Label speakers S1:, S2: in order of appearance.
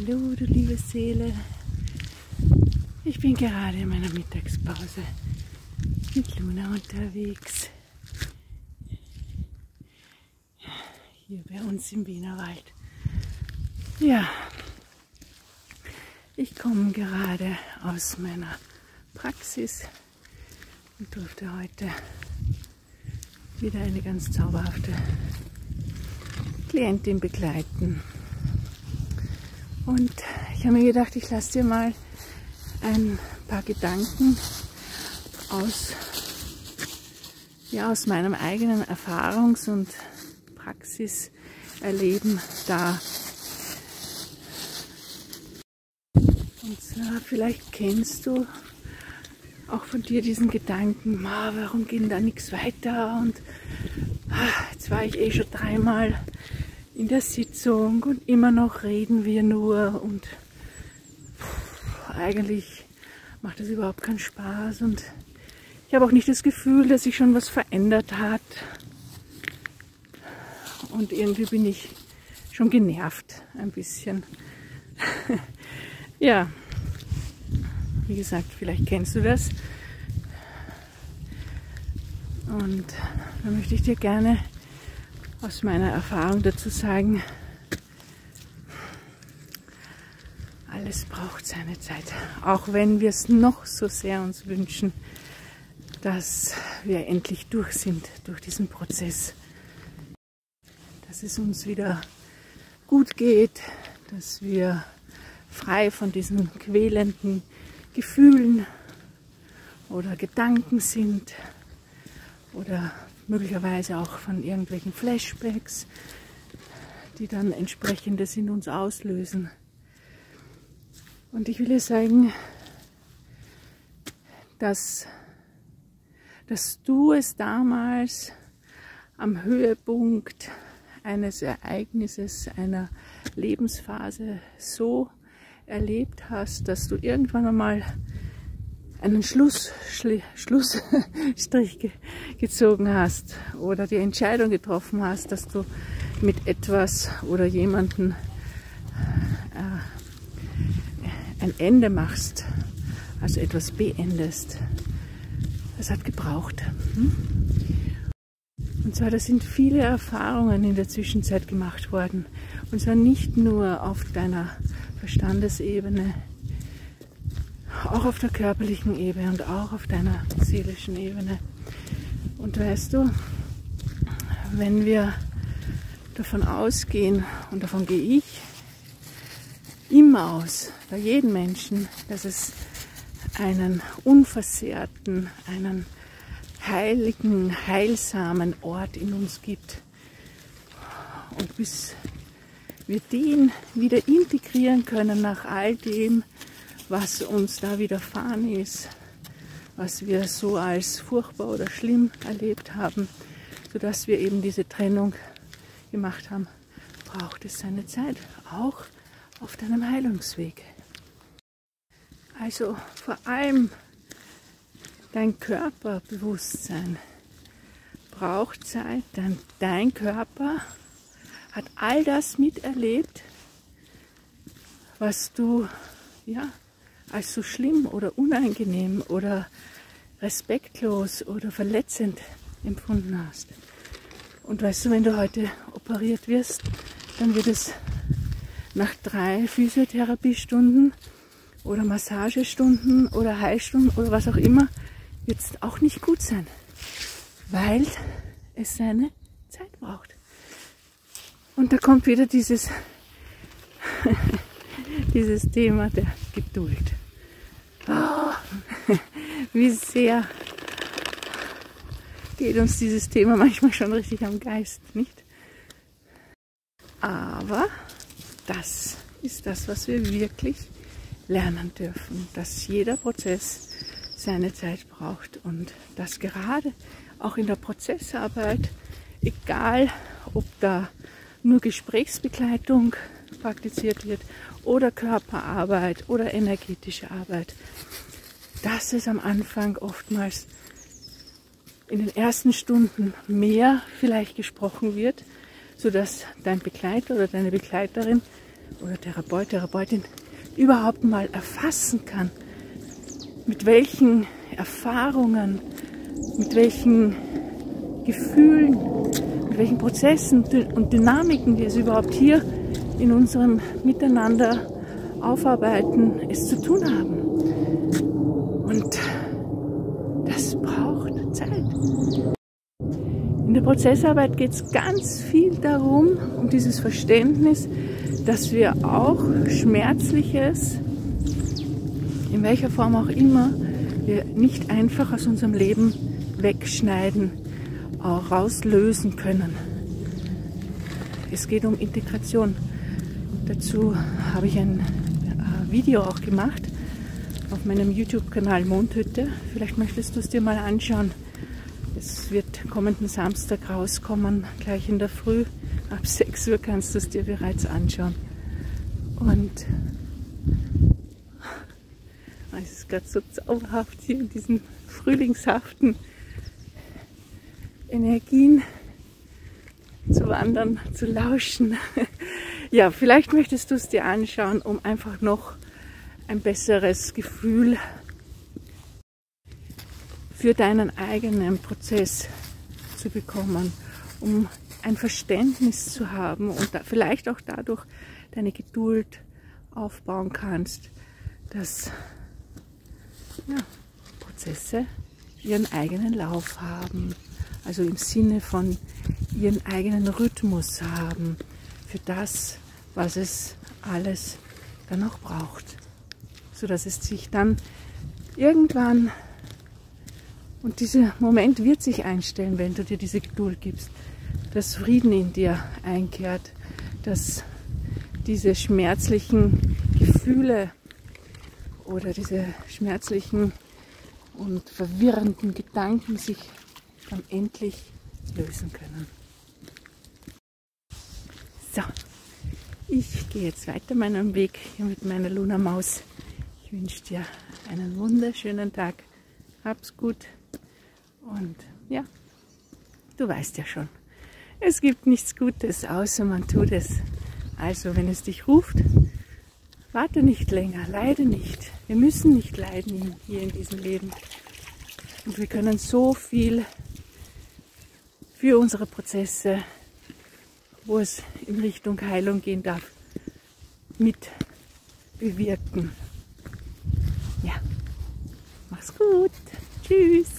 S1: Hallo, du liebe Seele. Ich bin gerade in meiner Mittagspause mit Luna unterwegs. Hier bei uns im Wienerwald. Ja, ich komme gerade aus meiner Praxis und durfte heute wieder eine ganz zauberhafte Klientin begleiten. Und ich habe mir gedacht, ich lasse dir mal ein paar Gedanken aus meinem eigenen Erfahrungs- und Praxiserleben da. Und zwar, vielleicht kennst du auch von dir diesen Gedanken, warum geht da nichts weiter? Und jetzt war ich schon 3-mal in der Sitzung und immer noch reden wir nur und eigentlich macht das überhaupt keinen Spaß und ich habe auch nicht das Gefühl, dass sich schon was verändert hat und irgendwie bin ich schon genervt ein bisschen. Ja, wie gesagt, vielleicht kennst du das und da möchte ich dir gerne aus meiner Erfahrung dazu sagen, alles braucht seine Zeit. Auch wenn wir es noch so sehr uns wünschen, dass wir endlich durch sind, durch diesen Prozess. Dass es uns wieder gut geht, dass wir frei von diesen quälenden Gefühlen oder Gedanken sind oder möglicherweise auch von irgendwelchen Flashbacks, die dann entsprechendes in uns auslösen. Und ich will dir sagen, dass du es damals am Höhepunkt eines Ereignisses, einer Lebensphase so erlebt hast, dass du irgendwann einmal einen Schlussstrich gezogen hast oder die Entscheidung getroffen hast, dass du mit etwas oder jemanden ein Ende machst, also etwas beendest. Das hat gebraucht. Und zwar, da sind viele Erfahrungen in der Zwischenzeit gemacht worden. Und zwar nicht nur auf deiner Verstandesebene, auch auf der körperlichen Ebene und auch auf deiner seelischen Ebene. Und weißt du, wenn wir davon ausgehen, und davon gehe ich immer aus, bei jedem Menschen, dass es einen unversehrten, einen heiligen, heilsamen Ort in uns gibt. Und bis wir den wieder integrieren können nach all dem, was uns da widerfahren ist, was wir so als furchtbar oder schlimm erlebt haben, sodass wir eben diese Trennung gemacht haben, braucht es seine Zeit, auch auf deinem Heilungsweg. Also vor allem dein Körperbewusstsein braucht Zeit, denn dein Körper hat all das miterlebt, was du als so schlimm oder unangenehm oder respektlos oder verletzend empfunden hast. Und weißt du, wenn du heute operiert wirst, dann wird es nach 3 Physiotherapiestunden oder Massagestunden oder Heilstunden oder was auch immer, wird es auch nicht gut sein, weil es seine Zeit braucht. Und da kommt wieder dieses Thema der Geduld. Oh, wie sehr geht uns dieses Thema manchmal schon richtig am Geist, nicht? Aber das ist das, was wir wirklich lernen dürfen, dass jeder Prozess seine Zeit braucht und dass gerade auch in der Prozessarbeit, egal ob da nur Gesprächsbegleitung praktiziert wird oder Körperarbeit oder energetische Arbeit, dass es am Anfang oftmals in den ersten Stunden mehr vielleicht gesprochen wird, sodass dein Begleiter oder deine Begleiterin oder Therapeut, Therapeutin überhaupt mal erfassen kann, mit welchen Erfahrungen, mit welchen Gefühlen, mit welchen Prozessen und Dynamiken wir es überhaupt hier in unserem Miteinander aufarbeiten, es zu tun haben. Und das braucht Zeit. In der Prozessarbeit geht es ganz viel darum, um dieses Verständnis, dass wir auch Schmerzliches, in welcher Form auch immer, wir nicht einfach aus unserem Leben wegschneiden, auch rauslösen können. Es geht um Integration. Dazu habe ich ein Video auch gemacht auf meinem YouTube-Kanal Mondhütte. Vielleicht möchtest du es dir mal anschauen. Es wird kommenden Samstag rauskommen, gleich in der Früh. Ab 6 Uhr kannst du es dir bereits anschauen. Und es ist gerade so zauberhaft, hier in diesen frühlingshaften Energien zu wandern, zu lauschen. Ja, vielleicht möchtest du es dir anschauen, um einfach noch ein besseres Gefühl für deinen eigenen Prozess zu bekommen, um ein Verständnis zu haben und vielleicht auch dadurch deine Geduld aufbauen kannst, dass Prozesse ihren eigenen Lauf haben, also im Sinne von ihren eigenen Rhythmus haben für das, was es alles dann auch braucht, sodass es sich dann irgendwann, und dieser Moment wird sich einstellen, wenn du dir diese Geduld gibst, dass Frieden in dir einkehrt, dass diese schmerzlichen Gefühle oder diese schmerzlichen und verwirrenden Gedanken sich dann endlich lösen können. So, ich gehe jetzt weiter meinen Weg hier mit meiner Luna-Maus. Ich wünsche dir einen wunderschönen Tag. Hab's gut und ja, du weißt ja schon, es gibt nichts Gutes, außer man tut es. Also, wenn es dich ruft, warte nicht länger, leide nicht. Wir müssen nicht leiden hier in diesem Leben. Und wir können so viel für unsere Prozesse, wo es in Richtung Heilung gehen darf, mit bewirken. Ja, mach's gut. Tschüss.